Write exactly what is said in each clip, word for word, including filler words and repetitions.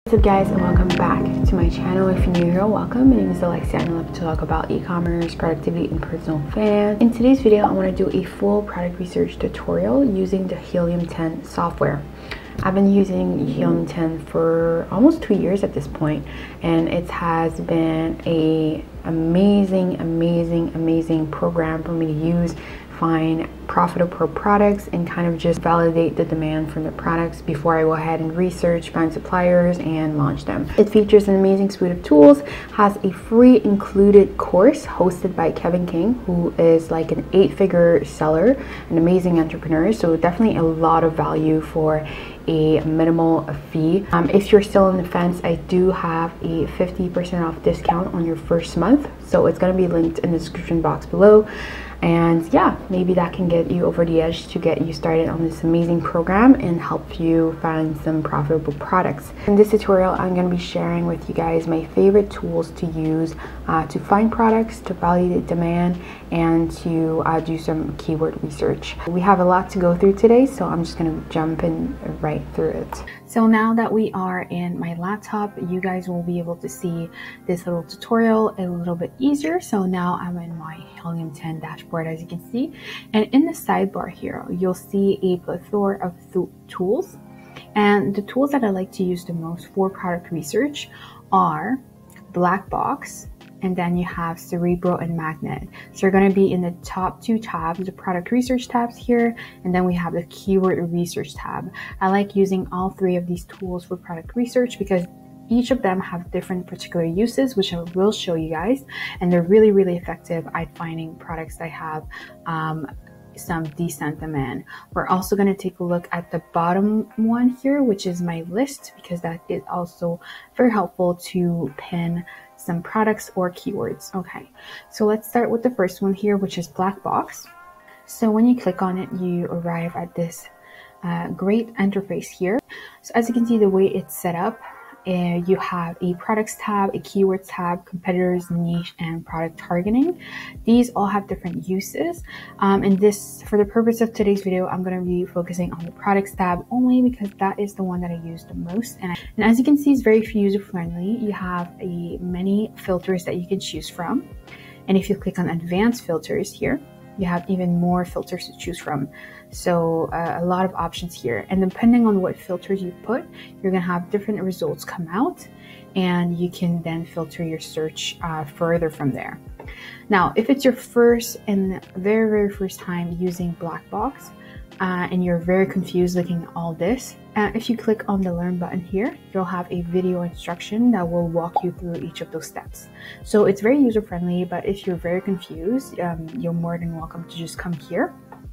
What's up guys, and welcome back to my channel. If you're new here, welcome. My name is Alexia and I love to talk about e-commerce, productivity, and personal finance. In today's video, I want to do a full product research tutorial using the Helium ten software. I've been using Helium ten for almost two years at this point, and it has been a amazing, amazing, amazing program for me to use, find profitable products, and kind of just validate the demand from the products before I go ahead and research, find suppliers, and launch them. It features an amazing suite of tools, has a free included course hosted by Kevin King, who is like an eight-figure seller, an amazing entrepreneur, so definitely a lot of value for a minimal fee. Um, if you're still on the fence, I do have a fifty percent off discount on your first month, so it's going to be linked in the description box below. And yeah, maybe that can get you over the edge to get you started on this amazing program and help you find some profitable products. In this tutorial, I'm going to be sharing with you guys my favorite tools to use uh, to find products, to validate demand, and to uh, do some keyword research. We have a lot to go through today, so I'm just going to jump in right through it. So now that we are in my laptop, you guys will be able to see this little tutorial a little bit easier. So now I'm in my Helium ten dashboard, as you can see, and in the sidebar here you'll see a plethora of th tools, and the tools that I like to use the most for product research are BlackBox, and then you have Cerebro and Magnet. So you're going to be in the top two tabs, the product research tabs here, and then we have the keyword research tab. I like using all three of these tools for product research because each of them have different particular uses, which I will show you guys, and they're really, really effective at finding products that have um, some decent demand. We're also going to take a look at the bottom one here, which is my list, because that is also very helpful to pin some products or keywords. Okay, so let's start with the first one here, which is BlackBox. So when you click on it, you arrive at this uh, great interface here. So as you can see, the way it's set up, Uh, you have a products tab, a keywords tab, competitors, niche, and product targeting. These all have different uses. Um, and this, for the purpose of today's video, I'm going to be focusing on the products tab only because that is the one that I use the most. And, I, and as you can see, it's very user friendly. You have a many filters that you can choose from. And if you click on advanced filters here, you have even more filters to choose from. So uh, a lot of options here, and depending on what filters you put, you're gonna have different results come out, and you can then filter your search uh, further from there. Now, if it's your first and very, very first time using BlackBox, uh, and you're very confused looking at all this, uh, if you click on the learn button here, you'll have a video instruction that will walk you through each of those steps. So it's very user friendly, but if you're very confused, um, you're more than welcome to just come here.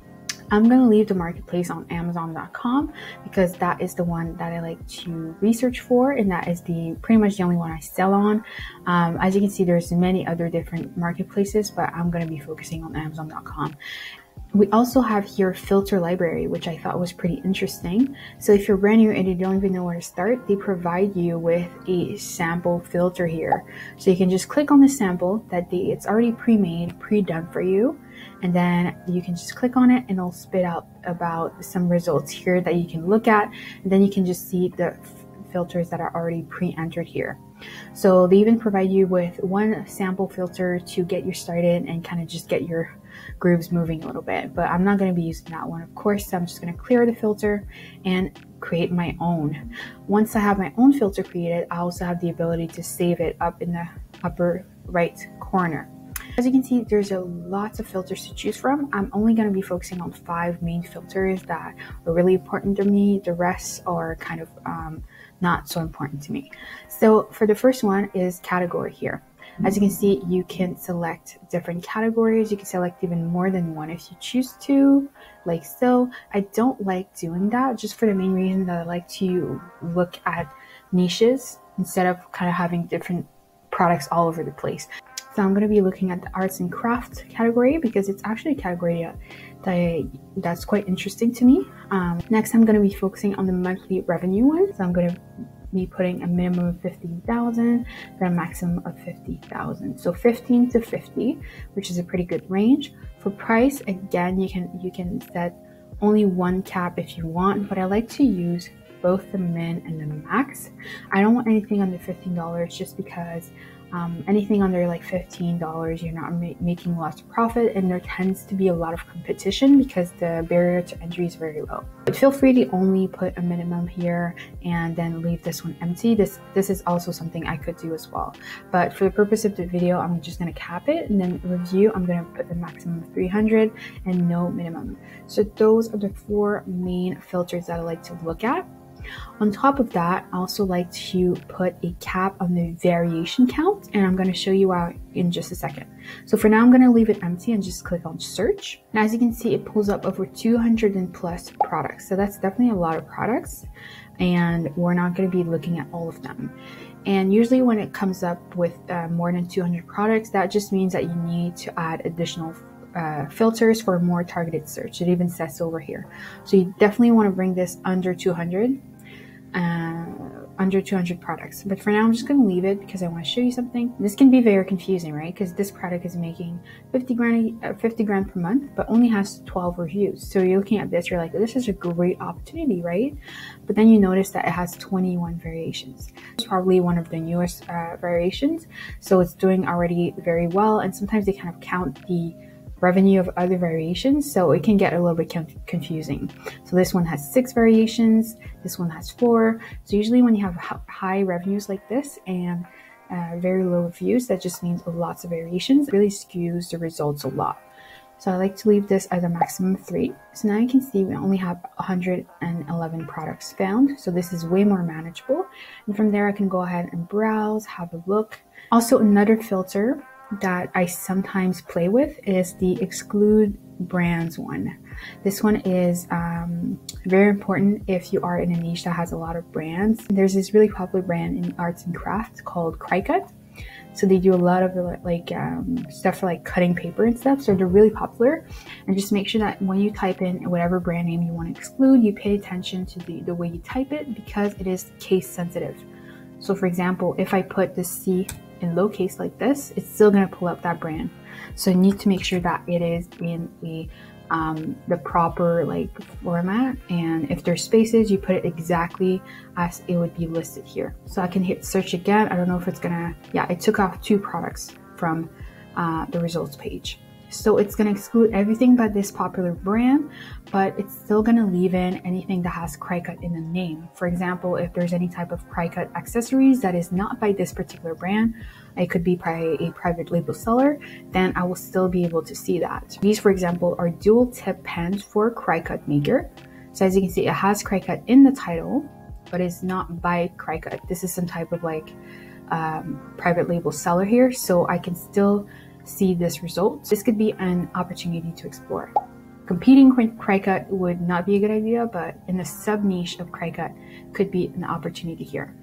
I'm going to leave the marketplace on Amazon dot com because that is the one that I like to research for, and that is the pretty much the only one I sell on. Um, as you can see, there's many other different marketplaces, but I'm going to be focusing on Amazon dot com. We also have here filter library, which I thought was pretty interesting. So if you're brand new and you don't even know where to start, they provide you with a sample filter here. So you can just click on the sample that they, it's already pre-made, pre-done for you. And then you can just click on it and it'll spit out about some results here that you can look at. And then you can just see the filters that are already pre-entered here. So they even provide you with one sample filter to get you started and kind of just get your grooves moving a little bit, but I'm not going to be using that one, of course. So I'm just going to clear the filter and create my own. Once I have my own filter created, I also have the ability to save it up in the upper right corner. As you can see, there's a lots of filters to choose from. I'm only going to be focusing on five main filters that are really important to me. The rest are kind of um, not so important to me. So for the first one is category here. As you can see, you can select different categories. You can select even more than one if you choose to, like so. I don't like doing that just for the main reason that I like to look at niches instead of kind of having different products all over the place. So I'm going to be looking at the arts and crafts category because it's actually a category that, that I, that's quite interesting to me. Um, next, I'm going to be focusing on the monthly revenue one. So I'm going to be putting a minimum of fifteen thousand, then a maximum of fifty thousand. So fifteen to fifty, which is a pretty good range. For price, again, you can you can set only one cap if you want, but I like to use both the min and the max. I don't want anything under fifteen dollars just because um, anything under like fifteen dollars, you're not ma making lots of profit, and there tends to be a lot of competition because the barrier to entry is very low. But feel free to only put a minimum here and then leave this one empty. This this is also something I could do as well. But for the purpose of the video, I'm just going to cap it, and then review, I'm going to put the maximum of three hundred and no minimum. So those are the four main filters that I like to look at. On top of that, I also like to put a cap on the variation count, and I'm going to show you why in just a second. So for now, I'm going to leave it empty and just click on search. And as you can see, it pulls up over two hundred and plus products. So that's definitely a lot of products, and we're not going to be looking at all of them. And usually when it comes up with uh, more than two hundred products, that just means that you need to add additional Uh, filters for more targeted search. It even says over here. So you definitely want to bring this under two hundred, uh, under two hundred products. But for now, I'm just going to leave it because I want to show you something. This can be very confusing, right? Because this product is making fifty grand, uh, fifty grand per month, but only has twelve reviews. So you're looking at this, you're like, this is a great opportunity, right? But then you notice that it has twenty-one variations. It's probably one of the newest uh, variations. So it's doing already very well. And sometimes they kind of count the revenue of other variations, so it can get a little bit confusing. So this one has six variations, this one has four. So usually when you have high revenues like this and uh, very low reviews, that just means lots of variations. It really skews the results a lot. So I like to leave this as a maximum of three. So now you can see we only have one hundred eleven products found. So this is way more manageable. And from there I can go ahead and browse, have a look. Also, another filter that I sometimes play with is the exclude brands one. This one is um, very important if you are in a niche that has a lot of brands. There's this really popular brand in arts and crafts called Cricut. So they do a lot of like um, stuff for like cutting paper and stuff. So they're really popular. And just make sure that when you type in whatever brand name you want to exclude, you pay attention to the, the way you type it, because it is case sensitive. So for example, if I put this C in lowercase like this, it's still going to pull up that brand. So you need to make sure that it is in the um, the proper like format, and if there's spaces, you put it exactly as it would be listed here. So I can hit search again. I don't know if it's gonna, yeah, it took off two products from uh, the results page. So it's going to exclude everything but this popular brand, but it's still going to leave in anything that has Cricut in the name. For example, if there's any type of Cricut accessories that is not by this particular brand, it could be by a private label seller, then I will still be able to see that. These, for example, are dual tip pens for Cricut maker. So as you can see, it has Cricut in the title, but it's not by Cricut. This is some type of like um, private label seller here, so I can still see this result. This could be an opportunity to explore. Competing with Cricut would not be a good idea, but in the sub niche of Cricut could be an opportunity here.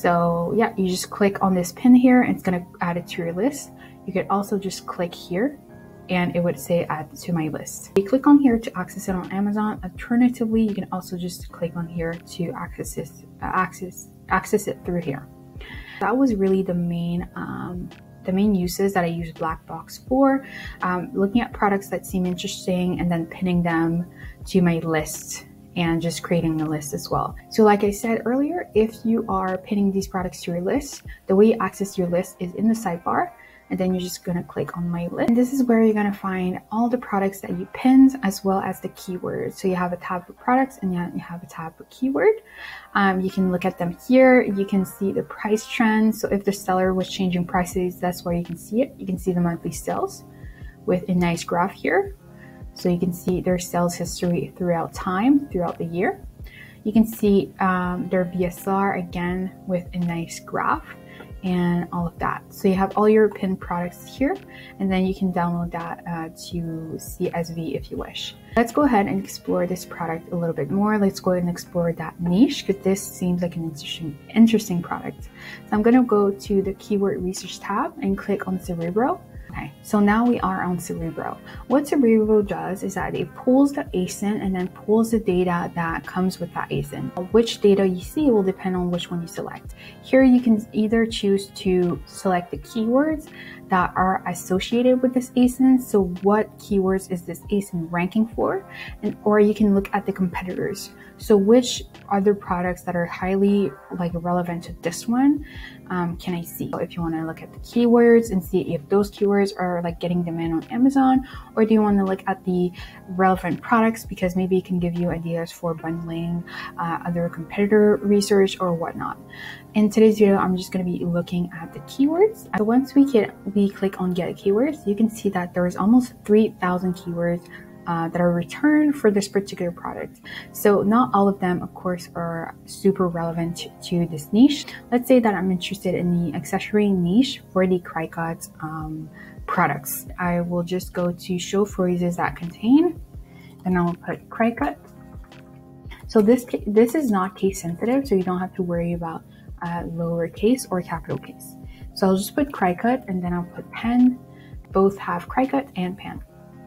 So yeah, you just click on this pin here and it's going to add it to your list. You could also just click here and it would say add to my list. You click on here to access it on Amazon. Alternatively, you can also just click on here to access it, uh, access, access it through here. That was really the main um, the main uses that I use BlackBox for, um, looking at products that seem interesting and then pinning them to my list and just creating a list as well. So like I said earlier, if you are pinning these products to your list, the way you access your list is in the sidebar, and then you're just gonna click on my list. And this is where you're gonna find all the products that you pinned as well as the keywords. So you have a tab for products and you have a tab for keyword. Um, you can look at them here. You can see the price trend. So if the seller was changing prices, that's where you can see it. You can see the monthly sales with a nice graph here. So you can see their sales history throughout time, throughout the year. You can see um, their B S R again with a nice graph and all of that. So you have all your pinned products here, and then you can download that uh, to C S V if you wish. Let's go ahead and explore this product a little bit more. Let's go ahead and explore that niche, because this seems like an interesting, interesting product. So I'm gonna go to the keyword research tab and click on Cerebro. Okay, so now we are on Cerebro. What Cerebro does is that it pulls the A S I N and then pulls the data that comes with that A S I N. Which data you see will depend on which one you select. Here you can either choose to select the keywords that are associated with this A S I N. So what keywords is this A S I N ranking for? And or you can look at the competitors. So which other products that are highly like relevant to this one um, can I see? If you want to look at the keywords and see if those keywords are like getting demand on Amazon, or do you want to look at the relevant products because maybe it can give you ideas for bundling uh, other competitor research or whatnot. In today's video, I'm just going to be looking at the keywords. So once we get we click on get keywords, you can see that there is almost three thousand keywords Uh, that are returned for this particular product. So not all of them, of course, are super relevant to this niche. Let's say that I'm interested in the accessory niche for the Cricut um, products. I will just go to show phrases that contain, then I'll put Cricut. So this this is not case sensitive, so you don't have to worry about uh, lowercase or capital case. So I'll just put Cricut and then I'll put pen. Both have Cricut and pen.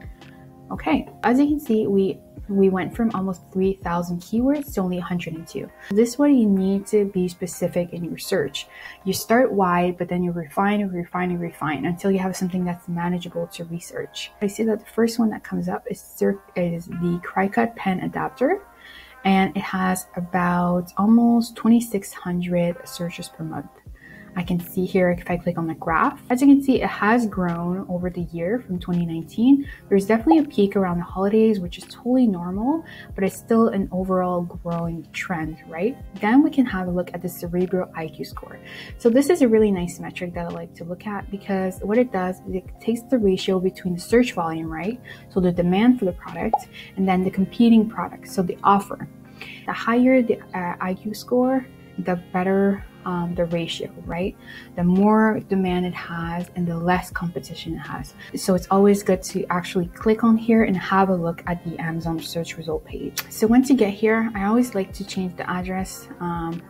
Okay, as you can see, we we went from almost three thousand keywords to only one hundred two. This way you need to be specific in your search. You start wide, but then you refine and refine and refine until you have something that's manageable to research. I see that the first one that comes up is, is the Cricut pen adapter, and it has about almost twenty-six hundred searches per month. I can see here if I click on the graph. As you can see, it has grown over the year from twenty nineteen. There's definitely a peak around the holidays, which is totally normal, but it's still an overall growing trend, right? Then we can have a look at the Cerebro I Q score. So this is a really nice metric that I like to look at because what it does is it takes the ratio between the search volume, right? So the demand for the product and then the competing products, so the offer. The higher the uh, I Q score, the better um, the ratio, right? The more demand it has and the less competition it has. So it's always good to actually click on here and have a look at the Amazon search result page. So once you get here, I always like to change the address um,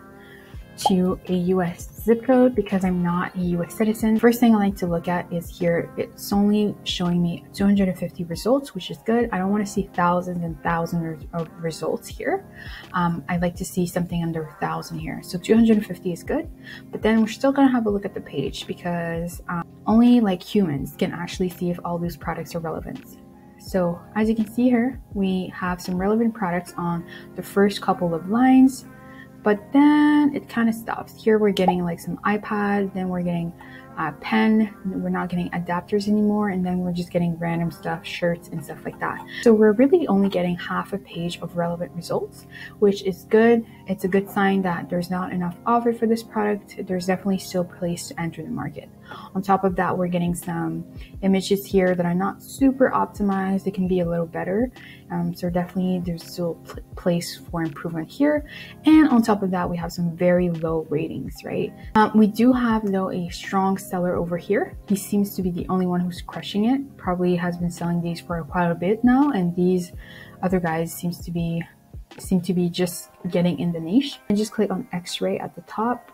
to a U S zip code because I'm not a U S citizen. First thing I like to look at is here, it's only showing me two hundred fifty results, which is good. I don't want to see thousands and thousands of results here. Um, I like to see something under a thousand here. So two hundred fifty is good, but then we're still going to have a look at the page because um, only like humans can actually see if all these products are relevant. So as you can see here, we have some relevant products on the first couple of lines. But then it kind of stops. Here we're getting like some iPad, then we're getting a pen, we're not getting adapters anymore, and then we're just getting random stuff, shirts and stuff like that. So we're really only getting half a page of relevant results, which is good. It's a good sign that there's not enough offer for this product. There's definitely still a place to enter the market. On top of that, we're getting some images here that are not super optimized. They can be a little better. Um, so definitely there's still a place for improvement here. And on top of that, we have some very low ratings, right? Um, we do have though a strong seller over here. He seems to be the only one who's crushing it. Probably has been selling these for quite a bit now. And these other guys seems to be seem to be just getting in the niche. And just click on X-ray at the top.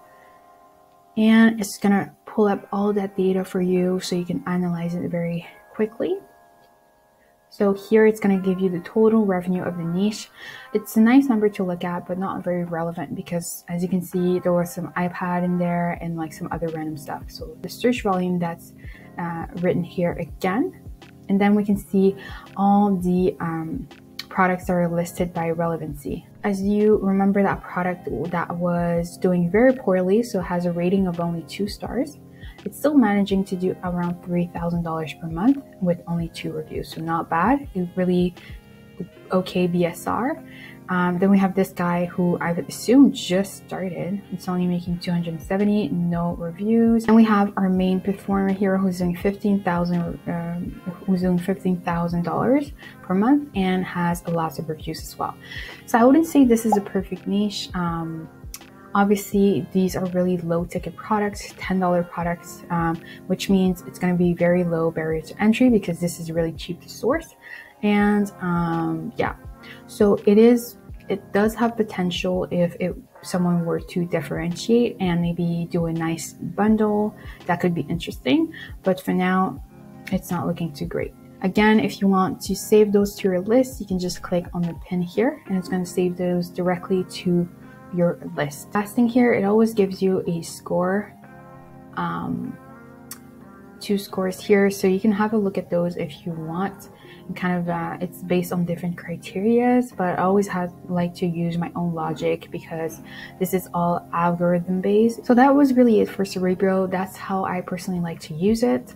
And it's gonna pull up all that data for you so you can analyze it very quickly. So here it's going to give you the total revenue of the niche. It's a nice number to look at, but not very relevant because as you can see, there was some iPad in there and like some other random stuff. So the search volume that's uh, written here again, and then we can see all the um, products that are listed by relevancy. As you remember, that product that was doing very poorly, so has a rating of only two stars. It's still managing to do around three thousand dollars per month with only two reviews, so not bad. It's really okay B S R. Um, then we have this guy who I would assume just started. It's only making two hundred seventy, no reviews. And we have our main performer here who's doing fifteen thousand, um, who's doing fifteen thousand dollars per month and has a lot of reviews as well. So I wouldn't say this is a perfect niche. Um, Obviously, these are really low ticket products, ten dollar products, um, which means it's going to be very low barrier to entry because this is really cheap to source. And um, yeah, so it is, it does have potential if it, someone were to differentiate and maybe do a nice bundle, that could be interesting. But for now, it's not looking too great. Again, if you want to save those to your list, you can just click on the pin here and it's going to save those directly to your list. Last thing here, it always gives you a score, um, two scores here, so you can have a look at those if you want. And kind of uh, it's based on different criterias, but I always have like to use my own logic because this is all algorithm based. So that was really it for Cerebro. That's how I personally like to use it.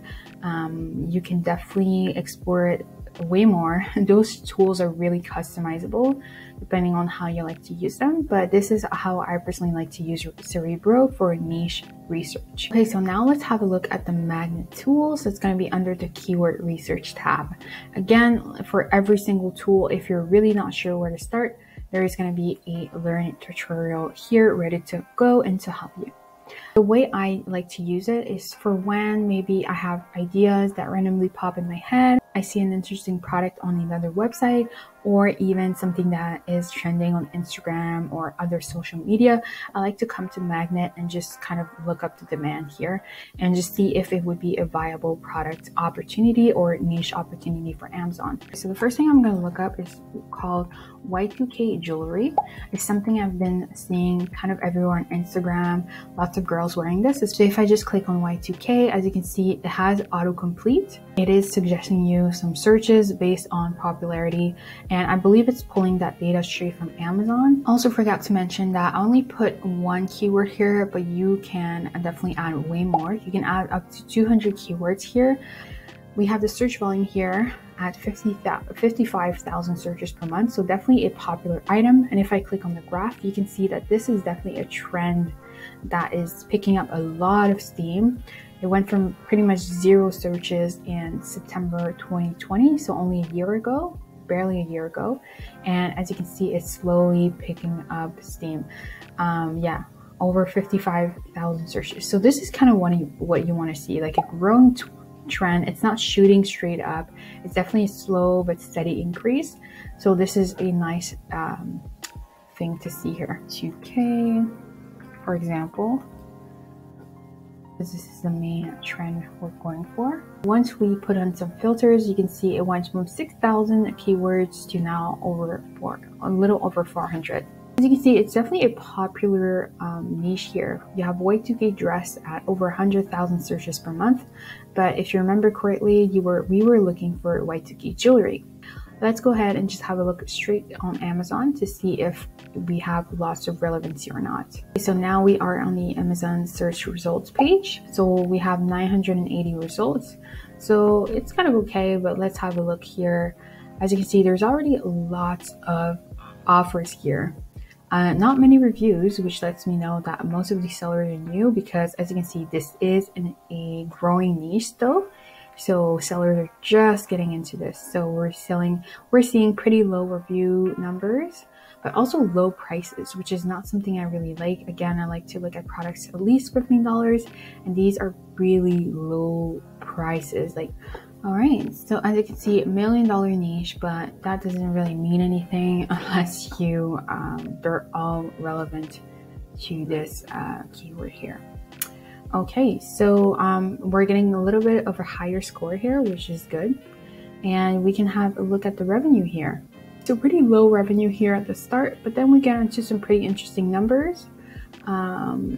Um, you can definitely explore it way more. Those tools are really customizable depending on how you like to use them, but this is how I personally like to use Cerebro for niche research. Okay, so now let's have a look at the magnet tools. It's going to be under the keyword research tab. Again, for every single tool, if you're really not sure where to start, there is going to be a learning tutorial here ready to go and to help you. The way I like to use it is for when maybe I have ideas that randomly pop in my head, I see an interesting product on another website, or even something that is trending on Instagram or other social media. I like to come to Magnet and just kind of look up the demand here and just see if it would be a viable product opportunity or niche opportunity for Amazon. So the first thing I'm going to look up is called Y two K jewelry. It's something I've been seeing kind of everywhere on Instagram. Lots of girls wearing this. So if I just click on Y two K, as you can see, it has autocomplete. It is suggesting you some searches based on popularity, and I believe it's pulling that data straight from Amazon. Also forgot to mention that I only put one keyword here, but you can definitely add way more. You can add up to two hundred keywords here. We have the search volume here at fifty-five thousand searches per month, so definitely a popular item. And if I click on the graph, you can see that this is definitely a trend that is picking up a lot of steam. It went from pretty much zero searches in September twenty twenty, so only a year ago, barely a year ago. And as you can see, it's slowly picking up steam. Um, yeah, over fifty-five thousand searches. So this is kind of what you, what you want to see, like a growing trend. It's not shooting straight up. It's definitely a slow but steady increase. So this is a nice um, thing to see here. two K, for example. This is the main trend we're going for. Once we put on some filters, you can see it went from six thousand keywords to now over four, a little over four hundred. As you can see, it's definitely a popular um, niche here. You have Y two K dress at over one hundred thousand searches per month, but if you remember correctly, you were we were looking for Y two K jewelry. Let's go ahead and just have a look straight on Amazon to see if we have lots of relevancy or not. So now we are on the Amazon search results page. So we have nine hundred eighty results. So it's kind of okay, but let's have a look here. As you can see, there's already lots of offers here. Uh, not many reviews, which lets me know that most of these sellers are new, because as you can see, this is in a growing niche though. So sellers are just getting into this. So we're selling, we're seeing pretty low review numbers, but also low prices, which is not something I really like. Again, I like to look at products at least fifteen dollars, and these are really low prices. Like, all right, so as you can see, a million dollar niche, but that doesn't really mean anything unless you, um, they're all relevant to this uh, keyword here. Okay, so um, we're getting a little bit of a higher score here, which is good. And we can have a look at the revenue here. So pretty low revenue here at the start, but then we get into some pretty interesting numbers. Um,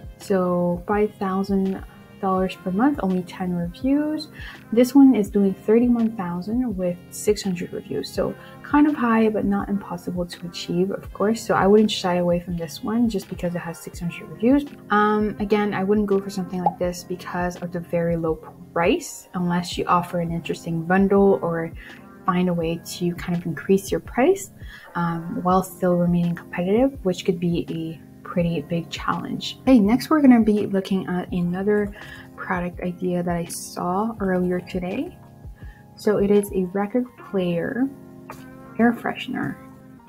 so five thousand dollars per month, only ten reviews. This one is doing thirty-one thousand with six hundred reviews. So kind of high, but not impossible to achieve, of course. So I wouldn't shy away from this one just because it has six hundred reviews. Um, again, I wouldn't go for something like this because of the very low price, unless you offer an interesting bundle or find a way to kind of increase your price um, while still remaining competitive, which could be a pretty big challenge. Okay, next we're going to be looking at another product idea that I saw earlier today. So it is a record player air freshener.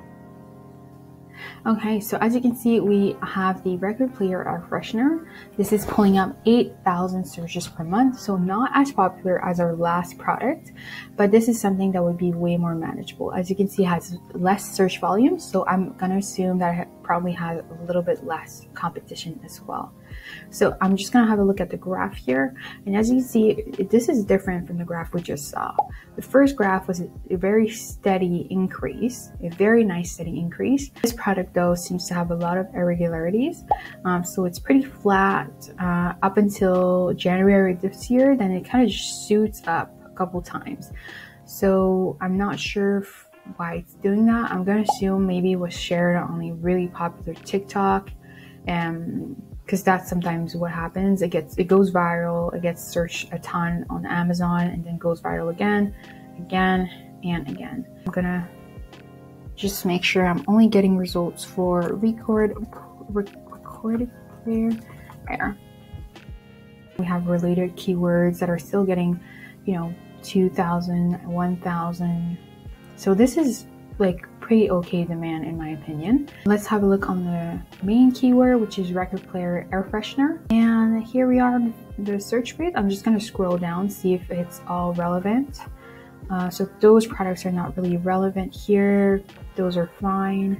Okay, so as you can see, we have the record player air freshener. This is pulling up eight thousand searches per month, so not as popular as our last product, but this is something that would be way more manageable. As you can see, it has less search volume, so I'm gonna assume that it probably has a little bit less competition as well. So I'm just gonna have a look at the graph here, and as you see, this is different from the graph we just saw. The first graph was a very steady increase, a very nice steady increase. This product though seems to have a lot of irregularities, um, so it's pretty flat uh, up until January this year. Then it kind of just shoots up a couple times. So I'm not sure if, why it's doing that. I'm gonna assume maybe it was shared on a really popular TikTok, and because that's sometimes what happens. It gets, it goes viral, it gets searched a ton on Amazon, and then goes viral again, again, and again. I'm gonna just make sure I'm only getting results for record, recorded clear. There. We have related keywords that are still getting, you know, two thousand, one thousand. So this is like pretty okay demand in my opinion. Let's have a look on the main keyword, which is record player air freshener. And here we are on the search page. I'm just gonna scroll down, see if it's all relevant. Uh, so those products are not really relevant here. Those are fine.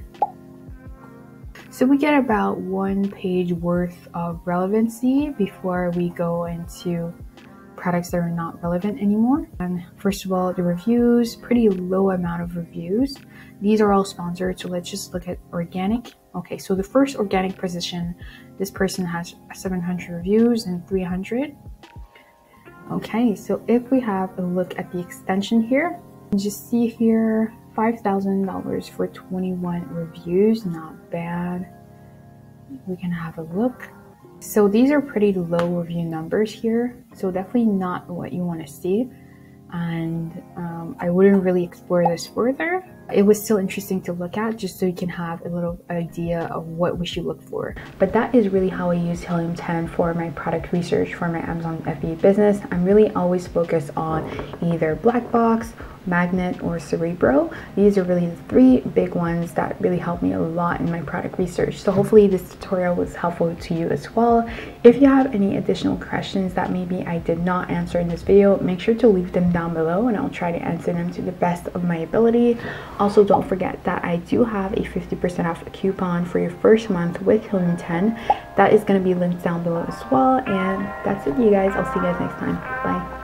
So we get about one page worth of relevancy before we go into products that are not relevant anymore. And first of all, the reviews, pretty low amount of reviews. These are all sponsored, so let's just look at organic. Okay, so the first organic position, this person has seven hundred reviews and three hundred. Okay, so if we have a look at the extension here, just see here, five thousand dollars for twenty-one reviews, not bad. We can have a look. So these are pretty low review numbers here, so definitely not what you want to see, and um, I wouldn't really explore this further. It was still interesting to look at just so you can have a little idea of what we should look for. But that is really how I use Helium ten for my product research for my Amazon F B A business. I'm really always focused on either BlackBox, Magnet, or Cerebro. These are really the three big ones that really help me a lot in my product research. So hopefully this tutorial was helpful to you as well. If you have any additional questions that maybe I did not answer in this video, make sure to leave them down below and I'll try to answer them to the best of my ability. Also, don't forget that I do have a fifty percent off coupon for your first month with Helium ten. That is going to be linked down below as well. And that's it, you guys. I'll see you guys next time. Bye.